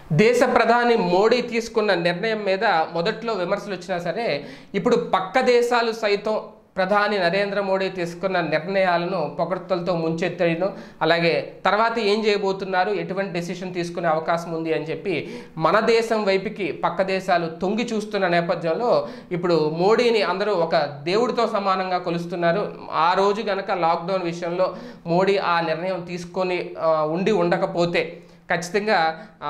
దేశ ప్రధాని మోడీ తీసుకున్న నిర్ణయం మీద మొదట్లో విమర్శలు వచ్చినా సరే ఇప్పుడు పక్క దేశాలు సైతం ప్రధాని నరేంద్ర మోడీ తీసుకున్న నిర్ణయాలను పొగడ్తలతో ముంచెత్తడం, అలాగే తర్వాత ఏం చేయబోతున్నారు, ఎటువంటి డెసిషన్ తీసుకునే అవకాశం ఉంది అని చెప్పి మన దేశం వైపుకి పక్క దేశాలు తొంగి చూస్తున్న నేపథ్యంలో ఇప్పుడు మోడీని అందరూ ఒక దేవుడితో సమానంగా కొలుస్తున్నారు. ఆ రోజు గనక లాక్డౌన్ విషయంలో మోడీ ఆ నిర్ణయం తీసుకొని ఉండకపోతే ఖచ్చితంగా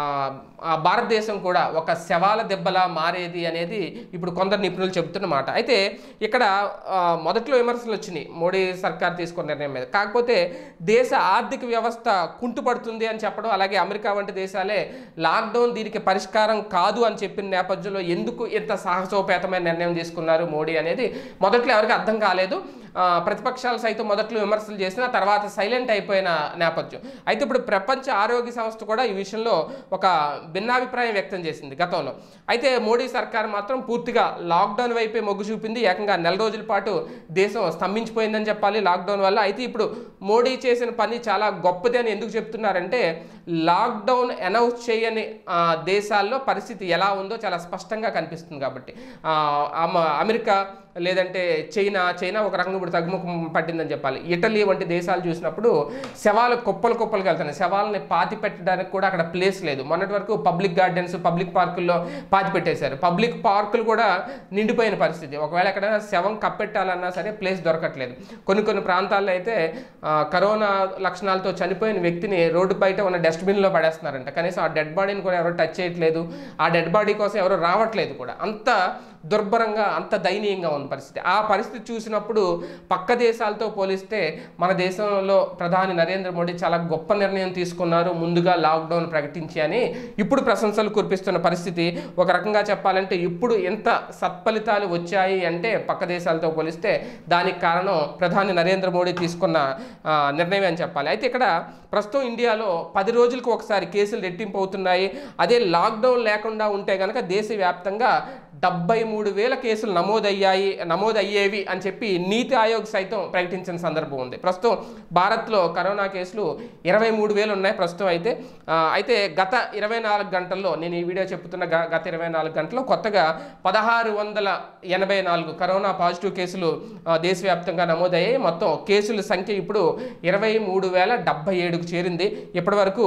భారతదేశం కూడా ఒక శవాల దెబ్బలా మారేది అనేది ఇప్పుడు కొందరు నిపుణులు చెబుతున్నమాట. అయితే ఇక్కడ మొదట్లో విమర్శలు వచ్చినాయి మోడీ సర్కార్ తీసుకున్న నిర్ణయం మీద. కాకపోతే దేశ ఆర్థిక వ్యవస్థ కుంటుపడుతుంది అని చెప్పడం, అలాగే అమెరికా వంటి దేశాలే లాక్డౌన్ దీనికి పరిష్కారం కాదు అని చెప్పిన నేపథ్యంలో ఎందుకు ఇంత సాహసోపేతమైన నిర్ణయం తీసుకున్నారు మోడీ అనేది మొదట్లో ఎవరికి అర్థం కాలేదు. ప్రతిపక్షాలు సైతం మొదట్లో విమర్శలు చేసిన తర్వాత సైలెంట్ అయిపోయిన నేపథ్యం. అయితే ఇప్పుడు ప్రపంచ ఆరోగ్య సంస్థ కూడా ఈ విషయంలో ఒక భిన్నాభిప్రాయం వ్యక్తం చేసింది గతంలో. అయితే మోడీ సర్కార్ మాత్రం పూర్తిగా లాక్డౌన్ వైపే మొగ్గు చూపింది. ఏకంగా నెల రోజుల పాటు దేశం స్తంభించిపోయిందని చెప్పాలి లాక్డౌన్ వల్ల. అయితే ఇప్పుడు మోడీ చేసిన పని చాలా గొప్పది అని ఎందుకు చెప్తున్నారంటే, లాక్డౌన్ అనౌన్స్ చేయని దేశాల్లో పరిస్థితి ఎలా ఉందో చాలా స్పష్టంగా కనిపిస్తుంది కాబట్టి. అమెరికా లేదంటే చైనా ఒక రకంగా ఇప్పుడు తగ్గుముఖం పట్టిందని చెప్పాలి. ఇటలీ వంటి దేశాలు చూసినప్పుడు శవాలు కుప్పలుగా వెళ్తున్నాయి. శవాలని పాతి పెట్టడానికి కూడా అక్కడ ప్లేస్ లేదు. మొన్నటి వరకు పబ్లిక్ గార్డెన్స్, పబ్లిక్ పార్కుల్లో పాతి పెట్టేశారు. పబ్లిక్ పార్కులు కూడా నిండిపోయిన పరిస్థితి. ఒకవేళ ఎక్కడైనా శవం కప్పెట్టాలన్నా సరే ప్లేస్ దొరకట్లేదు. కొన్ని ప్రాంతాల్లో అయితే కరోనా లక్షణాలతో చనిపోయిన వ్యక్తిని రోడ్డు బయట ఉన్న డస్ట్బిన్లో పడేస్తున్నారంట. కనీసం ఆ డెడ్ బాడీని కూడా ఎవరు టచ్ చేయట్లేదు. ఆ డెడ్ బాడీ కోసం ఎవరు రావట్లేదు కూడా. అంత దుర్భరంగా, అంత దయనీయంగా ఉన్న పరిస్థితి. ఆ పరిస్థితి చూసినప్పుడు పక్క దేశాలతో పోలిస్తే మన దేశంలో ప్రధాని నరేంద్ర మోడీ చాలా గొప్ప నిర్ణయం తీసుకున్నారు, ముందుగా లాక్డౌన్ ప్రకటించి అని ఇప్పుడు ప్రశంసలు కురిపిస్తున్న పరిస్థితి. ఒక రకంగా చెప్పాలంటే ఇప్పుడు ఎంత సత్ఫలితాలు వచ్చాయి అంటే పక్క దేశాలతో పోలిస్తే దానికి కారణం ప్రధాని నరేంద్ర మోడీ తీసుకున్న నిర్ణయం అని చెప్పాలి. అయితే ఇక్కడ ప్రస్తుతం ఇండియాలో 10 రోజులకు ఒకసారి కేసులు రెట్టింపు అవుతున్నాయి. అదే లాక్డౌన్ లేకుండా ఉంటే కనుక దేశవ్యాప్తంగా 73,000 కేసులు నమోదయ్యేవి అని చెప్పి నీతి ఆయోగ్ సైతం ప్రకటించిన సందర్భం ఉంది. ప్రస్తుతం భారత్లో కరోనా కేసులు 23,000 ఉన్నాయి ప్రస్తుతం. అయితే గత 24 గంటల్లో, నేను ఈ వీడియో చెప్తున్న గత 24 గంటల్లో కొత్తగా 1684 కరోనా పాజిటివ్ కేసులు దేశవ్యాప్తంగా నమోదయ్యాయి. మొత్తం కేసుల సంఖ్య ఇప్పుడు 23,077కు చేరింది. ఇప్పటి వరకు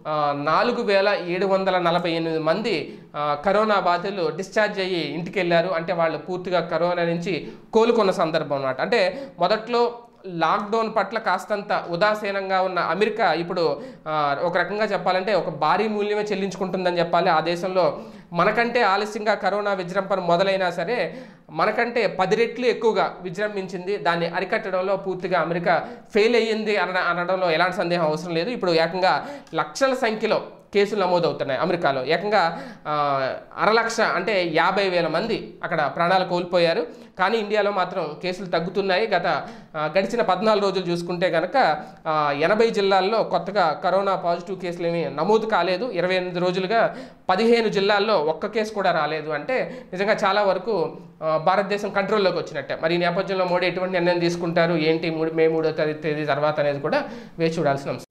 4,748 మంది కరోనా బాధితులు డిశ్చార్జ్ అయ్యి ఇంటికి వెళ్ళారు. అంటే వాళ్ళు పూర్తిగా కరోనా నుంచి కోలుకున్న సందర్భం అన్నమాట. అంటే మొదట్లో లాక్డౌన్ పట్ల కాస్తంత ఉదాసీనంగా ఉన్న అమెరికా ఇప్పుడు ఒక రకంగా చెప్పాలంటే ఒక భారీ మూల్యమే చెల్లించుకుంటుందని చెప్పాలి. ఆ దేశంలో మనకంటే ఆలస్యంగా కరోనా విజృంభణ మొదలైనా సరే మనకంటే 10 రెట్లు ఎక్కువగా విజృంభించింది. దాన్ని అరికట్టడంలో పూర్తిగా అమెరికా ఫెయిల్ అయ్యింది అనడంలో ఎలాంటి సందేహం అవసరం లేదు. ఇప్పుడు ఏకంగా లక్షల సంఖ్యలో కేసులు నమోదవుతున్నాయి అమెరికాలో. ఏకంగా 1,00,000 అంటే 50,000 మంది అక్కడ ప్రాణాలు కోల్పోయారు. కానీ ఇండియాలో మాత్రం కేసులు తగ్గుతున్నాయి. గడిచిన 14 రోజులు చూసుకుంటే కనుక 80 జిల్లాల్లో కొత్తగా కరోనా పాజిటివ్ కేసులు ఏమీ నమోదు కాలేదు. 28 రోజులుగా 15 జిల్లాల్లో ఒక్క కేసు కూడా రాలేదు. అంటే నిజంగా చాలా వరకు భారతదేశం కంట్రోల్లోకి వచ్చినట్టే. మరి ఈ నేపథ్యంలో మోడీ ఎటువంటి నిర్ణయం తీసుకుంటారు, ఏంటి మే 3వ తేదీ తర్వాత అనేది కూడా వేచి చూడాల్సిన అంశం.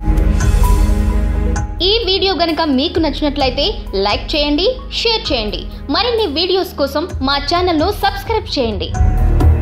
ఈ వీడియో గనుక మీకు నచ్చినట్లయితే లైక్ చేయండి, షేర్ చేయండి. మరిన్ని వీడియోస్ కోసం మా ఛానల్ను సబ్స్క్రైబ్ చేయండి.